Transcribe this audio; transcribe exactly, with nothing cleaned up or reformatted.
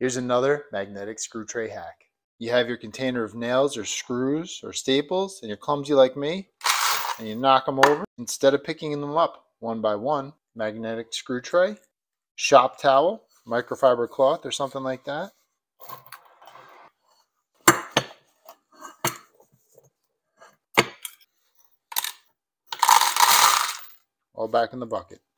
Here's another magnetic screw tray hack. You have your container of nails or screws or staples and you're clumsy like me and you knock them over. Instead of picking them up one by one, magnetic screw tray, shop towel, microfiber cloth or something like that. All back in the bucket.